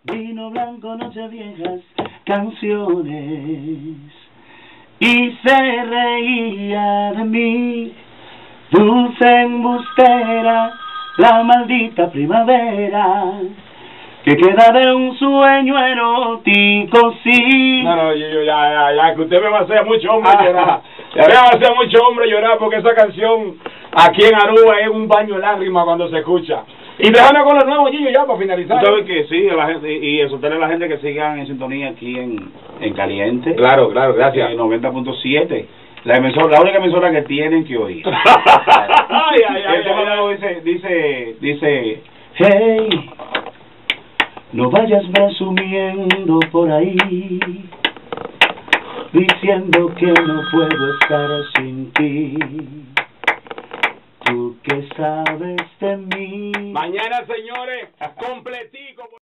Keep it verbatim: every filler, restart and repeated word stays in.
vino blanco, noche viejas, canciones, y se reía de mí, dulce embustera, la maldita primavera, que queda de un sueño erótico, sí. No, no, yo, yo, ya, ya, ya, que usted me va a hacer mucho hombre llorar. Ya me va a hacer mucho hombre llorar porque esa canción aquí en Aruba es un baño de lágrimas cuando se escucha. Y déjame con los nuevos, Gillo, ya para finalizar. ¿Tú sabes que sí? La gente, y exhortarle a la gente que sigan en sintonía aquí en, en Caliente. Claro, claro, gracias. noventa punto siete. La emisora, la única emisora que tienen que oír. Ay, ay, ay, el tema ay, nuevo dice, dice, dice, hey, no vayas presumiendo por ahí, diciendo que no puedo estar sin ti. Tú que sabes de mí. Mañana, señores, completico.